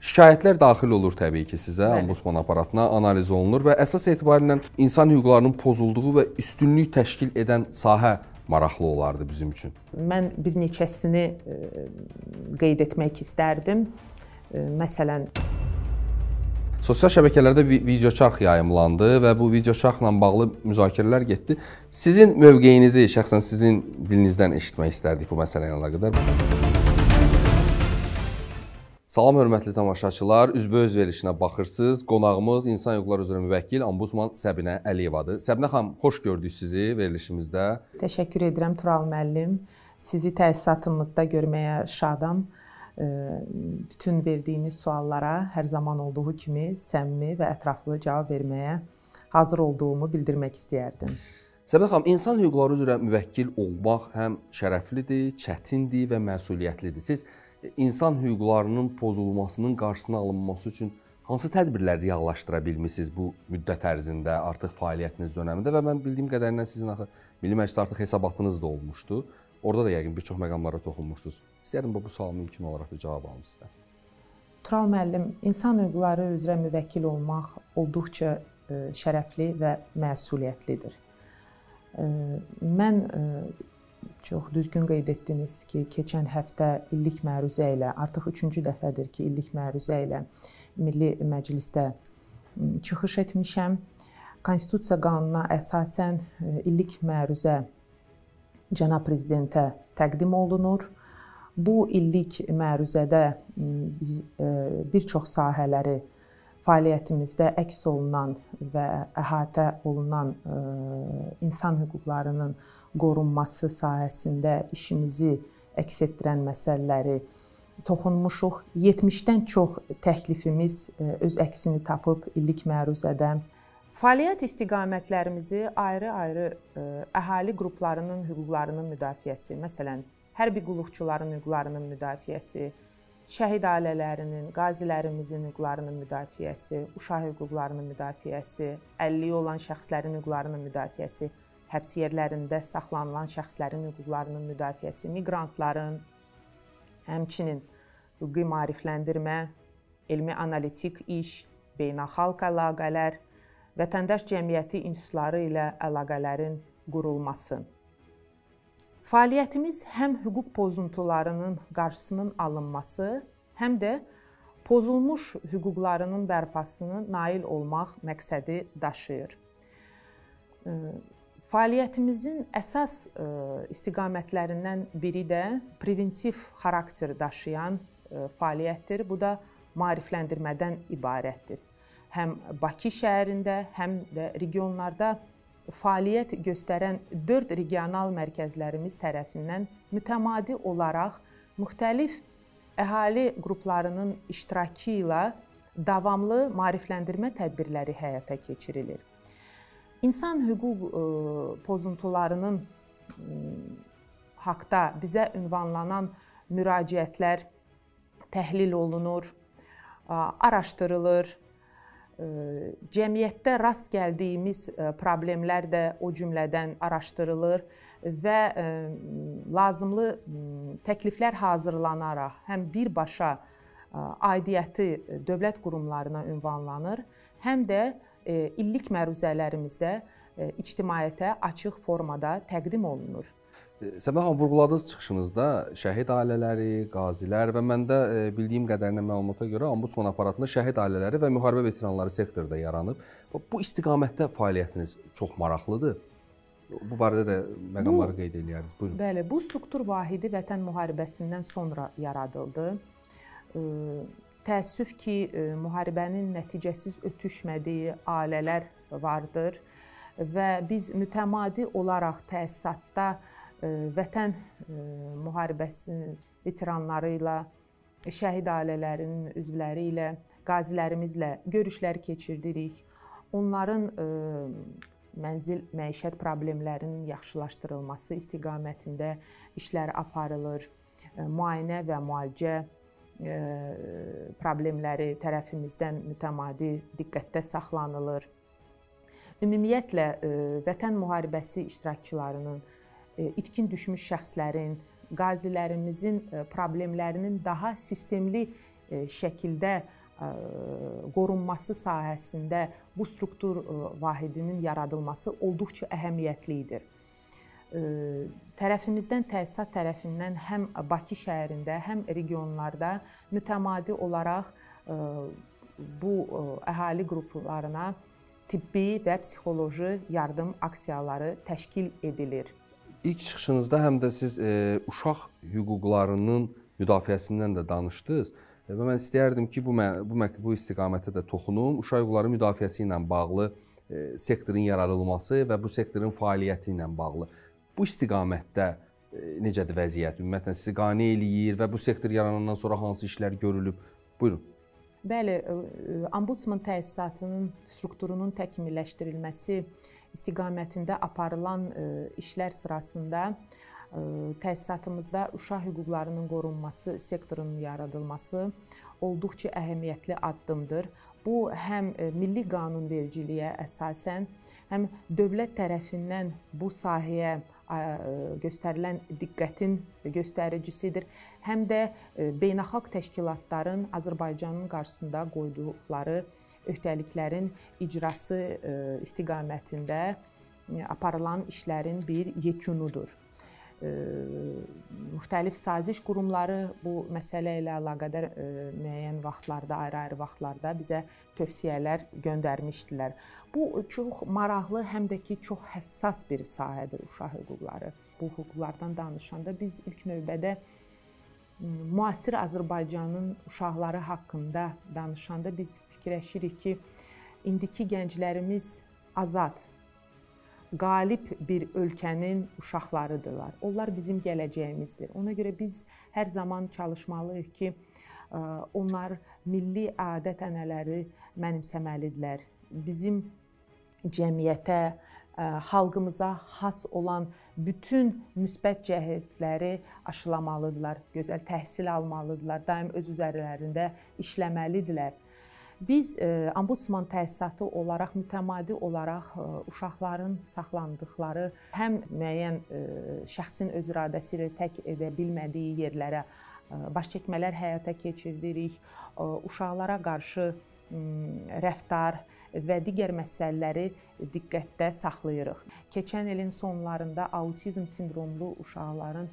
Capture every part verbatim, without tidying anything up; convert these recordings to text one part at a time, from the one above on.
Şikayətlər daxil olur təbii ki sizə, Bəli. Ombudsman aparatına analiz olunur və əsas etibarilə insan hüquqlarının pozulduğu və üstünlük təşkil edən sahə maraqlı olardı bizim üçün. Mən bir neçəsini qeyd etmək istərdim. Məsələn, sosial şəbəkələrdə bir videoçarx yayımlandı və bu videoçarxla bağlı müzakirələr getdi. Sizin mövqeyinizi şəxsən sizin dilinizdən eşitmək istərdik bu məsələ ilə əlaqədar. Salam hörmətli tamaşaçılar, üzbəüz verilişinə baxırsınız. Qonağımız İnsan Hüquqları üzrə Müvəkkil Ombudsman Səbinə Əliyevadır. Səbinə xanım, xoş gördük sizi verilişimizdə. Təşəkkür edirəm Tural müəllim. Sizi təsisatımızda görməyə şadam. Bütün verdiyiniz suallara hər zaman olduğu kimi səmimi və ətraflı cavab verməyə hazır olduğumu bildirmək istəyərdim. Səbinə xanım, insan hüquqları üzrə müvəkkil olmaq həm şərəflidir, çətindir və məsuliyyətlidir. Siz insan hüquqlarının pozulmasının qarşısına alınması üçün hansı tədbirləri reallaşdıra bilmisiniz bu müddət ərzində, artıq fəaliyyətiniz dönəmində və mən bildiyim qədərilə sizin axı Milli Məclisdə artıq hesabatınız da olmuşdu. Orada da yəqin bir çox məqamlara toxunmuşdunuz. İstəyərdim bu, bu sual mümkün olaraq bir cavab alım sizdən. Tural müəllim, insan hüquqları üzrə müvəkkil olmaq olduqca şərəfli və məsuliyyətlidir. Mən çox düzgün qeyd etdiniz ki, keçən həftə illik məruzə ilə, artıq üçüncü dəfədir ki, illik məruzə ilə Milli Məclisdə çıxış etmişəm. Konstitusiya qanununa əsasən illik məruzə Cənab Prezidentə təqdim olunur. Bu illik məruzədə biz bir çox sahələri fəaliyyətimizdə əks olunan və əhatə olunan insan hüquqlarının qorunması sahəsində işimizi əks etdirən məsələləri toxunmuşuq. yetmişdən çox təklifimiz öz əksini tapıb illik məruzədə. Fəaliyyət istiqamətlərimizi ayrı-ayrı əhali qruplarının hüquqlarının müdafiəsi, məsələn, hərbi qulluqçuların hüquqlarının müdafiəsi, şəhid ailələrinin, qazilərimizin hüquqlarının müdafiəsi, uşaq hüquqlarının müdafiəsi, əlilliyi olan şəxslərin hüquqlarının müdafiəsi, həbs yerlərində saxlanılan şəxslərin hüquqlarının müdafiəsi, miqrantların, həmçinin hüquqi maarifləndirmə, elmi analitik iş, beynəlxalq əlaqələr, vətəndaş cəmiyyəti institutları ilə əlaqələrin qurulması. Fəaliyyətimiz həm hüquq pozuntularının qarşısının alınması, həm də pozulmuş hüquqlarının bərpasına nail olmaq məqsədi daşıyır. Fəaliyyətimizin əsas istiqamətlərindən biri də preventiv xarakter daşıyan fəaliyyətdir. Bu da maarifləndirmədən ibarətdir. Həm Bakı şəhərində, həm də regionlarda fəaliyyət göstərən dörd regional mərkəzlərimiz tərəfindən mütəmadi olaraq müxtəlif əhali qruplarının iştirakı ilə davamlı maarifləndirmə tədbirləri həyata keçirilir. İnsan hüquq pozuntularının haqda bizə ünvanlanan müraciətlər təhlil olunur, araşdırılır. Cəmiyyətdə rast gəldiyimiz problemlər də o cümlədən araşdırılır və lazımlı təkliflər hazırlanaraq həm birbaşa aidiyyəti dövlət qurumlarına ünvanlanır, həm də illik məruzələrimizdə ictimaiyyətə açıq formada təqdim olunur. Səbinə xanım, vurğuladığınız çıxışınızda şəhid ailələri, qazilər və məndə bildiyim qədərinə məlumata görə Ombudsman aparatında şəhid ailələri və müharibə veteranları sektorda yaranıb. Bu istiqamətdə fəaliyyətiniz çox maraqlıdır. Bu barədə də məqamları qeyd edərdiniz. Buyurun. Bəli, bu struktur vahidi Vətən müharibəsindən sonra yaradıldı. Təəssüf ki, müharibənin nəticəsiz ötüşmədiyi ailələr vardır və biz mütəmadi olaraq təsisatda Vətən müharibəsi veteranları ilə, şəhid ailələrinin üzvləri ilə, qazilərimizlə görüşlər keçirdirik. Onların mənzil məişət problemlərinin yaxşılaşdırılması istiqamətində işlər aparılır. Müayinə və müalicə problemləri tərəfimizdən mütəmadi diqqətdə saxlanılır. Ümumiyyətlə, Vətən müharibəsi iştirakçılarının, itkin düşmüş şəxslərin, qazilərimizin problemlərinin daha sistemli şəkildə qorunması sahəsində bu struktur vahidinin yaradılması olduqca əhəmiyyətlidir. Tərəfimizdən, təsisat tərəfindən həm Bakı şəhərində, həm regionlarda mütəmadi olaraq bu əhali qruplarına tibbi və psixoloji yardım aksiyaları təşkil edilir. İlk çıxışınızda həm də siz e, uşaq hüquqlarının müdafiəsindən də danışdınız və mən istəyərdim ki, bu, bu, bu istiqamətə də toxunum. Uşaq hüquqları müdafiəsi ilə bağlı e, sektorun yaradılması və bu sektorun fəaliyyəti ilə bağlı. Bu istiqamətdə e, necədir vəziyyət? Ümumiyyətlə sizi qane eləyir və bu sektor yaranandan sonra hansı işlər görülüb? Buyurun. Bəli, Ombudsman təsisatının strukturunun təkmilləşdirilməsi istiqamətində aparılan işlər sırasında təsisatımızda uşaq hüquqlarının qorunması sektorunun yaradılması olduqca əhəmiyyətli addımdır. Bu, həm milli qanunvericiliyə əsasən, həm dövlət tərəfindən bu sahəyə göstərilən diqqətin göstəricisidir, həm də beynəlxalq təşkilatların Azərbaycanın qarşısında qoyduqları öhdəliklərin icrası istiqamətində aparılan işlərin bir yekunudur. Müxtəlif saziş qurumları bu məsələ ilə əlaqədar müəyyən vaxtlarda, ayrı-ayrı vaxtlarda bizə tövsiyələr göndərmişdilər. Bu çox maraqlı, həm də ki, çox həssas bir sahədir uşaq hüquqları. Bu hüquqlardan danışanda biz ilk növbədə müasir Azərbaycanın uşaqları haqqında danışanda biz fikirləşirik ki, indiki gənclərimiz azad, qalib bir ölkənin uşaqlarıdırlar. Onlar bizim gələcəyimizdir. Ona görə biz hər zaman çalışmalıyıq ki, onlar milli adət-ənənələri mənimsəməlidirlər. Bizim cəmiyyətə, xalqımıza xas olan bütün müsbət cəhətləri aşılamalıdırlar, gözəl təhsil almalıdırlar, daim öz üzərlərində işləməlidirlər. Biz Ombudsman təsisatı olaraq, mütəmadi olaraq uşaqların saxlandıqları həm müəyyən şəxsin öz iradəsi ilə tək edə bilmədiyi yerlərə baş çəkmələr həyata keçiririk, uşaqlara qarşı rəftar və digər məsələləri diqqətdə saxlayırıq. Keçən ilin sonlarında autizm sindromlu uşaqların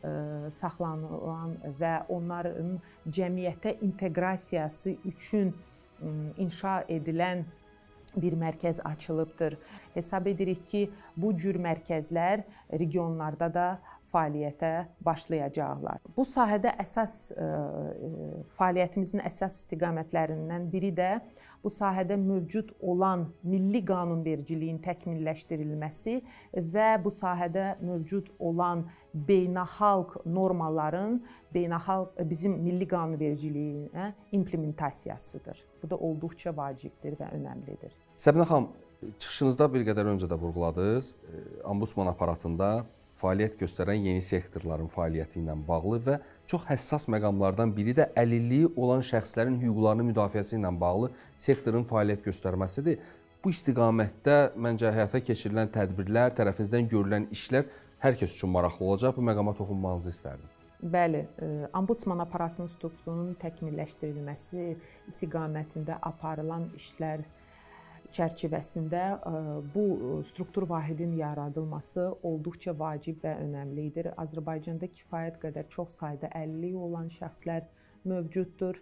saxlanılan və onların cəmiyyətə inteqrasiyası üçün inşa edilən bir mərkəz açılıbdır. Hesab edirik ki, bu cür mərkəzlər regionlarda da fəaliyyətə başlayacaqlar. Bu sahədə əsas fəaliyyətimizin əsas istiqamətlərindən biri də bu sahədə mövcud olan milli qanunvericiliyin təkmilləşdirilməsi və bu sahədə mövcud olan beynəlxalq normaların beynəlxalq bizim milli qanunvericiliyinə implementasiyasıdır. Bu da olduqca vacibdir və önəmlidir. Səbinə xanım, çıxışınızda bir qədər öncə də vurğuladınız. Ombudsman aparatında fəaliyyət göstərən yeni sektorların fəaliyyəti ilə bağlı və çox həssas məqamlardan biri də əlilliyi olan şəxslərin hüquqlarının müdafiəsi ilə bağlı sektorun fəaliyyət göstərməsidir. Bu istiqamətdə məncə həyata keçirilən tədbirlər, tərəfinizdən görülən işlər hər kəs üçün maraqlı olacaq. Bu məqama toxunmanızı istərdim. Bəli, Ombudsman aparatının strukturunun təkmilləşdirilməsi istiqamətində aparılan işlər çərçivəsində bu struktur vahidin yaradılması olduqca vacib və önəmlidir. Azərbaycanda kifayət qədər çox sayda əlilliyi olan şəxslər mövcuddur.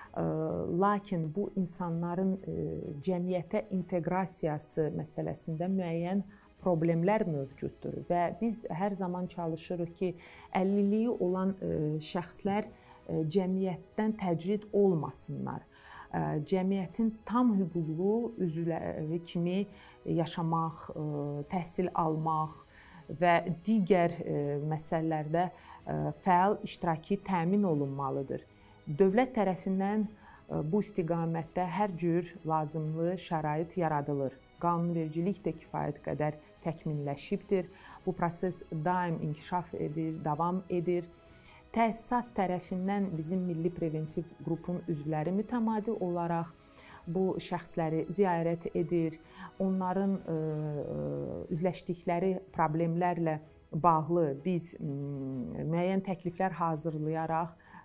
Lakin bu insanların cəmiyyətə inteqrasiyası məsələsində müəyyən problemlər mövcuddur və biz hər zaman çalışırıq ki, əlilliyi olan şəxslər cəmiyyətdən təcrid olmasınlar. Cəmiyyətin tam hüquqlu üzvləri kimi yaşamaq, təhsil almaq və digər məsələlərdə fəal iştirakı təmin olunmalıdır. Dövlət tərəfindən bu istiqamətdə hər cür lazımlı şərait yaradılır. Qanunvericilik də kifayət qədər təkmilləşibdir. Bu proses daim inkişaf edir, davam edir. Təsisat tərəfindən bizim Milli Preventiv qrupun üzvləri mütəmadi olaraq bu şəxsləri ziyarət edir. Onların üzləşdikləri problemlərlə bağlı biz müəyyən təkliflər hazırlayaraq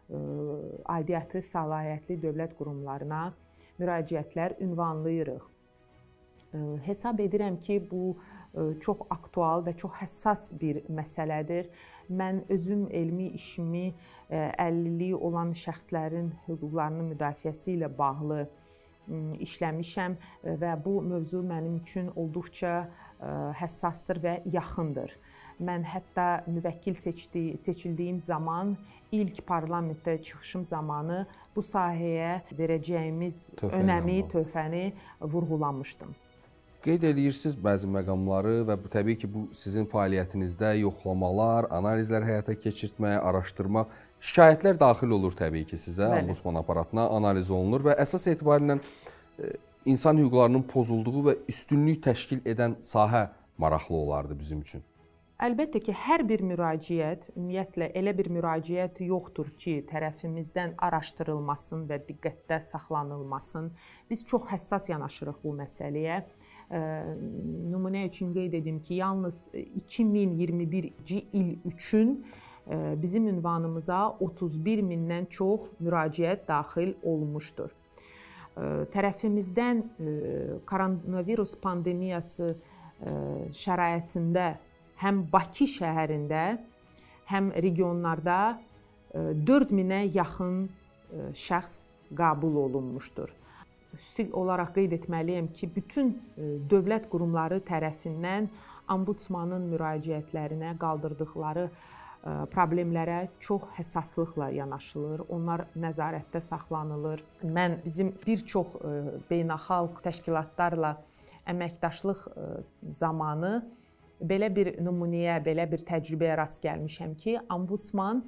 aidiyyatı səlahiyyətli dövlət qurumlarına müraciətlər ünvanlayırıq. Hesab edirəm ki, bu çox aktual və çox həssas bir məsələdir. Mən özüm elmi işimi əlilliyi olan şəxslərin hüquqlarının müdafiəsi ilə bağlı işləmişəm və bu mövzu mənim üçün olduqca həssasdır və yaxındır. Mən hətta müvəkkil seçdi, seçildiyim zaman, ilk parlamentdə çıxışım zamanı bu sahəyə verəcəyimiz önəmi, töhfəni vurğulamışdım. Qeyd edirsiniz bəzi məqamları və bu, təbii ki, bu sizin fəaliyyətinizdə yoxlamalar, analizlər həyata keçirtməyə, araşdırma, şikayətlər daxil olur təbii ki sizə, Ombudsman aparatına analiz olunur və əsas etibarilə insan hüquqlarının pozulduğu və üstünlük təşkil edən sahə maraqlı olardı bizim üçün. Əlbəttə ki, hər bir müraciət, ümumiyyətlə elə bir müraciət yoxdur ki, tərəfimizdən araşdırılmasın və diqqətdə saxlanılmasın. Biz çox həssas yanaşırıq bu məsələyə. Nümunə üçün qeyd edim ki, yalnız iki min iyirmi birinci il üçün bizim ünvanımıza otuz bir mindən çox müraciət daxil olmuşdur. Tərəfimizdən koronavirus pandemiyası şəraitində həm Bakı şəhərində, həm regionlarda dörd minə yaxın şəxs qəbul olunmuşdur. Xüsusi olaraq qeyd etməliyəm ki, bütün dövlət qurumları tərəfindən Ombudsmanın müraciətlərinə, qaldırdıqları problemlərə çox həssaslıqla yanaşılır. Onlar nəzarətdə saxlanılır. Mən bizim bir çox beynəlxalq təşkilatlarla əməkdaşlıq zamanı belə bir nümunəyə, belə bir təcrübəyə rast gəlmişəm ki, Ombudsman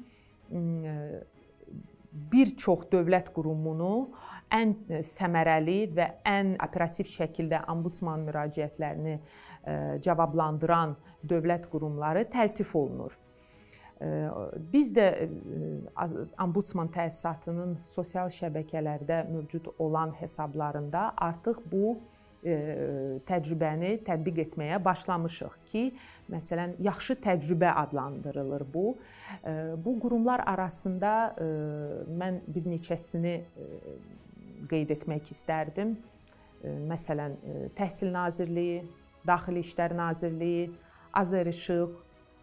bir çox dövlət qurumunu ən səmərəli və ən operativ şəkildə Ombudsman müraciətlərini cavablandıran dövlət qurumları təltif olunur. Biz də Ombudsman təsisatının sosial şəbəkələrdə mövcud olan hesablarında artıq bu təcrübəni tətbiq etməyə başlamışıq ki, məsələn, yaxşı təcrübə adlandırılır bu. Bu qurumlar arasında mən bir neçəsini qeyd etmək istərdim. Məsələn, Təhsil Nazirliyi, Daxili İşlər Nazirliyi, Azərişıq,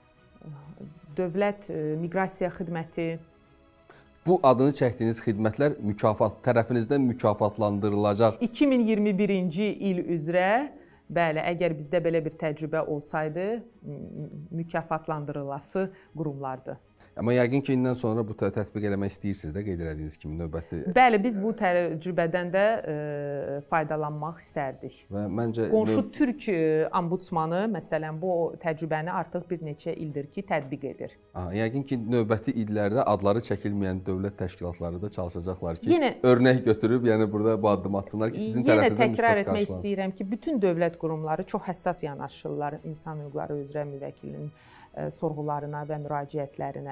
Dövlət Miqrasiya Xidməti. Bu adını çəkdiyiniz xidmətlər mükafat tərəfinizdən mükafatlandırılacaq. iki min iyirmi birinci il üzrə, bəli, əgər bizdə belə bir təcrübə olsaydı, mükafatlandırılası qurumlardır. Amma yəqin ki, indən sonra bu tətbiq eləmək istəyirsiniz də, qeyd elədiyiniz kimi növbəti. Bəli, biz bu təcrübədən də faydalanmaq istərdik. Və məncə qonşu Türk Ombudsmanı məsələn bu təcrübəni artıq bir neçə ildir ki, tətbiq edir. Aha, yəqin ki, növbəti illərdə adları çəkilməyən dövlət təşkilatları da çalışacaqlar ki, yenə, örnək götürüb, yəni burada bu addım atsınlar ki, sizin tərəfinizdən müsbət qarşılansın. Yenə təkrar etmək istəyirəm ki, bütün dövlət qurumları çox həssas yanaşırlar insan hüquqları üzrə müvəkkilinin sorğularına və müraciətlərinə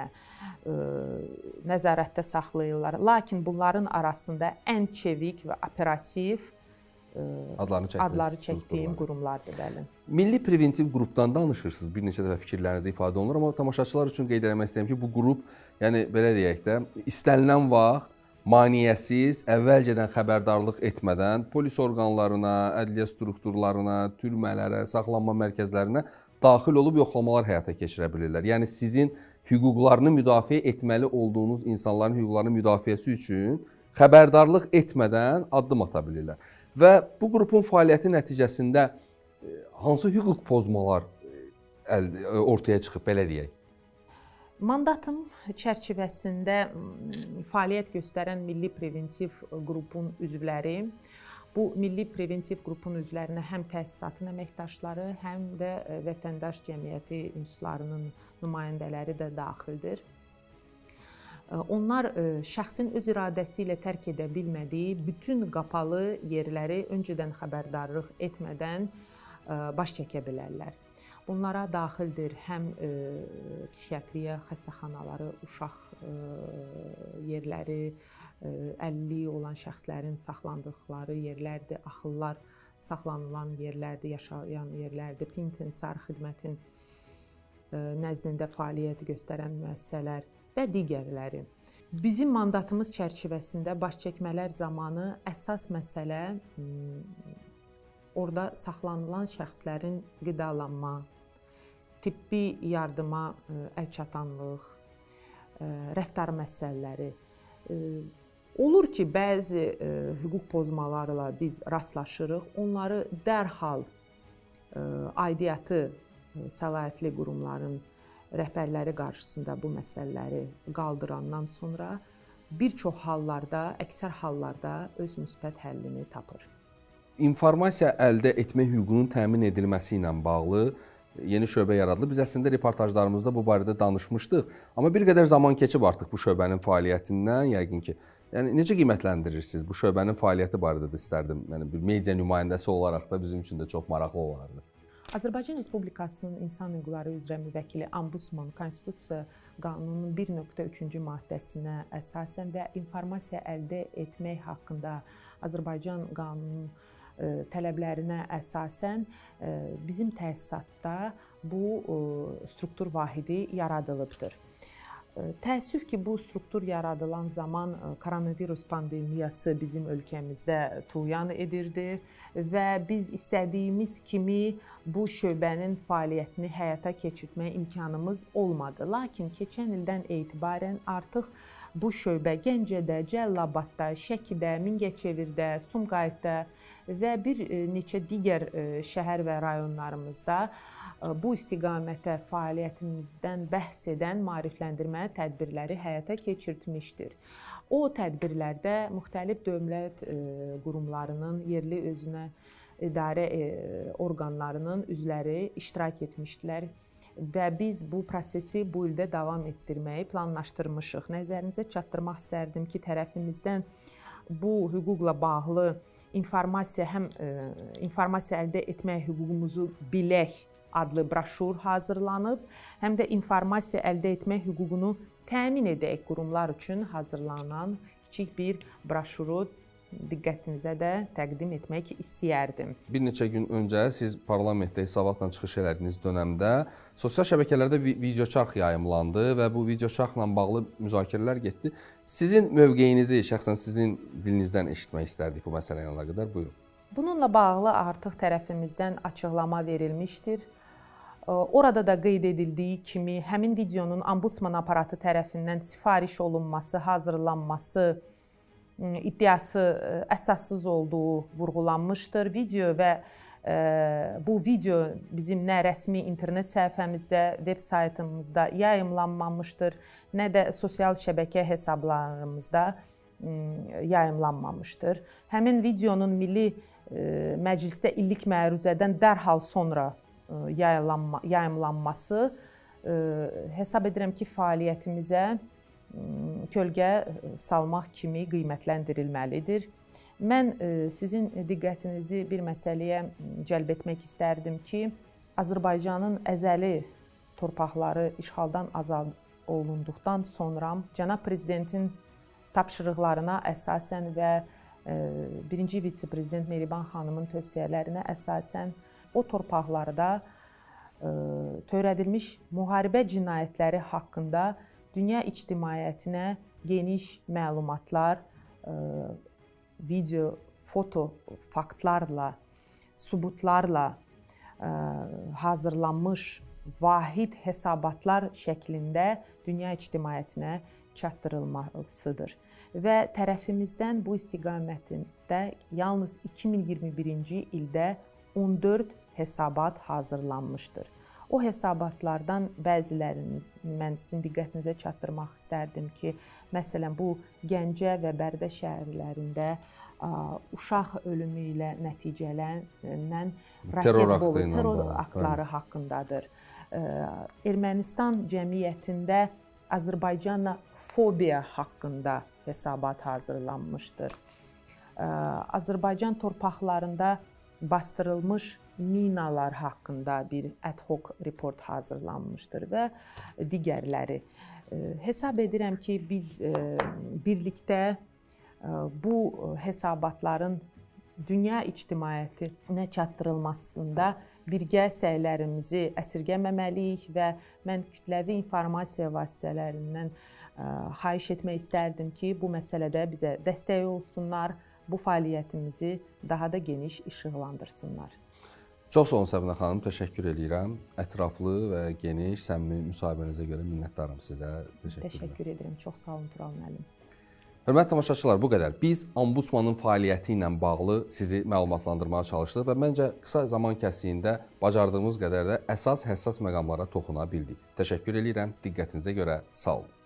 nəzarətdə saxlayırlar. Lakin bunların arasında ən çevik və operativ adları çəkdiyim qurumlardır, bəli. Milli preventiv qrupdan danışırsınız, bir neçə dəfə fikirlərinizdə ifadə olunur, amma tamaşaçılar üçün qeyd eləmək istəyirəm ki, bu qrup, yəni belə deyək də, istənilən vaxt maneəsiz, əvvəlcədən xəbərdarlıq etmədən polis orqanlarına, ədliyyə strukturlarına, türmələrə, saxlanma mərkəzlərinə daxil olub yoxlamalar həyata keçirə bilirlər. Yəni sizin hüquqlarını müdafiə etməli olduğunuz insanların hüquqlarının müdafiəsi üçün xəbərdarlıq etmədən addım ata bilirlər. Və bu qrupun fəaliyyəti nəticəsində hansı hüquq pozmalar ortaya çıxıb, belə deyək? Mandatım çərçivəsində fəaliyyət göstərən Milli Preventiv qrupun üzvləri, bu Milli Preventiv qrupun üzvlərinə həm təsisatın əməkdaşları, həm də vətəndaş cəmiyyəti institutlarının nümayəndələri də daxildir. Onlar şəxsin öz iradəsi ilə tərk edə bilmədiyi bütün qapalı yerləri öncədən xəbərdarlıq etmədən baş çəkə bilərlər. Bunlara daxildir həm psixiatriya xəstəxanaları, uşaq yerləri, əlilliyi olan şəxslərin saxlandıqları yerlərdir, axıllar saxlanılan yerlərdir, yaşayan yerlərdir, penitensiar xidmətin nəzdində fəaliyyət göstərən müəssisələr və digərləri. Bizim mandatımız çərçivəsində baş çəkmələr zamanı əsas məsələ orada saxlanılan şəxslərin qidalanma, tibbi yardıma əlçatanlıq, rəftar məsələləri. Olur ki, bəzi hüquq pozmalarıyla biz rastlaşırıq. Onları dərhal aidiyyatı səlahiyyətli qurumların rəhbərləri qarşısında bu məsələləri qaldırandan sonra bir çox hallarda, əksər hallarda öz müsbət həllini tapır. İnformasiya əldə etmə hüququnun təmin edilməsi ilə bağlı yeni şöbə yaradılıb. Biz əslində reportajlarımızda bu barədə danışmışdıq. Amma bir qədər zaman keçib artıq bu şöbənin fəaliyyətindən, yəqin ki. Yəni necə qiymətləndirirsiniz bu şöbənin fəaliyyəti barədə də istərdim. Yəni bir media nümayəndəsi olaraq da bizim üçün də çox maraqlı olardı. Azərbaycan Respublikasının İnsan Hüquqları üzrə Müvəkkili Ombudsman Konstitusiya qanununun bir nöqtə üçüncü maddəsinə əsasən və informasiya əldə etmək haqqında Azərbaycan qanununun tələblərinə əsasən bizim təsisatda bu struktur vahidi yaradılıbdır. Təəssüf ki, bu struktur yaradılan zaman koronavirus pandemiyası bizim ölkəmizdə tuğyan edirdi və biz istədiyimiz kimi bu şöbənin fəaliyyətini həyata keçirtmək imkanımız olmadı. Lakin keçən ildən etibarən artıq bu şöbə Gəncədə, Cəlilabadda, Şəkidə, Mingəçevirdə, Sumqayıtda və bir neçə digər şəhər və rayonlarımızda bu istiqamətə fəaliyyətimizdən bəhs edən maarifləndirmə tədbirləri həyata keçirtmişdir. O tədbirlərdə müxtəlif dövlət qurumlarının, yerli özünə idarə orqanlarının üzvləri iştirak etmişdilər və biz bu prosesi bu ildə davam etdirməyi planlaşdırmışıq. Nəzərinizə çatdırmaq istərdim ki, tərəfimizdən bu hüquqla bağlı informasiya, həm informasiya əldə etmək hüququmuzu bilək adlı broşur hazırlanıb, həm də informasiya əldə etmək hüququnu təmin edək qurumlar üçün hazırlanan kiçik bir broşuru diqqətinizə də təqdim etmək istəyərdim. Bir neçə gün öncə siz parlamentdə hesabatla çıxış elədiyiniz dönəmdə sosial şəbəkələrdə bir videoçarx yayımlandı və bu videoçarxla bağlı müzakirələr getdi. Sizin mövqeyinizi şəxsən sizin dilinizdən eşitmək istərdik bu məsələ ilə əlaqədar. Buyurun. Bununla bağlı artıq tərəfimizdən açıqlama verilmişdir. Orada da qeyd edildiyi kimi həmin videonun ombudsman aparatı tərəfindən sifariş olunması, hazırlanması iddiası əsassız olduğu vurğulanmışdır. Video və bu video bizim nə rəsmi internet səhifəmizdə, veb saytımızda yayımlanmamışdır, nə də sosial şəbəkə hesablarımızda yayımlanmamışdır. Həmin videonun Milli Məclisdə illik məruzədən dərhal sonra yayımlanması hesab edirəm ki, fəaliyyətimizə kölgə salmaq kimi qiymətləndirilməlidir. Mən sizin diqqətinizi bir məsələyə cəlb etmək istərdim ki, Azərbaycanın əzəli torpaqları işğaldan azad olunduqdan sonra cənab prezidentin tapşırıqlarına əsasən və birinci vitse-prezident Mehriban xanımın tövsiyələrinə əsasən o torpaqlarda törədilmiş müharibə cinayətləri haqqında dünya ictimaiyyətinə geniş məlumatlar, video, foto faktlarla, sübutlarla hazırlanmış vahid hesabatlar şəklində dünya ictimaiyyətinə çatdırılmasıdır. Və tərəfimizdən bu istiqamətində yalnız iki min iyirmi birinci ildə on dörd hesabat hazırlanmışdır. O hesabatlardan bəzilərini mən sizin diqqətinizə çatdırmaq istərdim ki, məsələn, bu Gəncə və Bərdə şəhərlərində uşaq ölümü ilə nəticələnən terror aktları haqqındadır. Ermənistan cəmiyyətində Azərbaycanla fobiya haqqında hesabat hazırlanmışdır. Azərbaycan torpaqlarında bastırılmış minalar haqqında bir ad hoc report hazırlanmışdır və digərləri. Hesab edirəm ki, biz birlikdə bu hesabatların dünya ictimaiyyətinə çatdırılmasında birgə səylərimizi əsirgəməməliyik və mən kütləvi informasiya vasitələrindən Xahiş etmək istərdim ki, bu məsələdə bizə dəstək olsunlar, bu fəaliyyətimizi daha da geniş işıqlandırsınlar. Çox sağ olun Səbinə xanım, təşəkkür edirəm. Ətraflı və geniş, səmimi müsahibənizə görə minnətdaram sizə. Təşəkkür, təşəkkür edirəm. Çox sağ olun Tural müəllim. Hörmətli tamaşaçılar, bu qədər. Biz Ombudsmanın fəaliyyəti ilə bağlı sizi məlumatlandırmağa çalışdıq və məncə qısa zaman kəsiyində bacardığımız qədər də əsas həssas məqamlara toxuna bildik. Təşəkkür edirəm. Diqqətinizə görə sağ olun.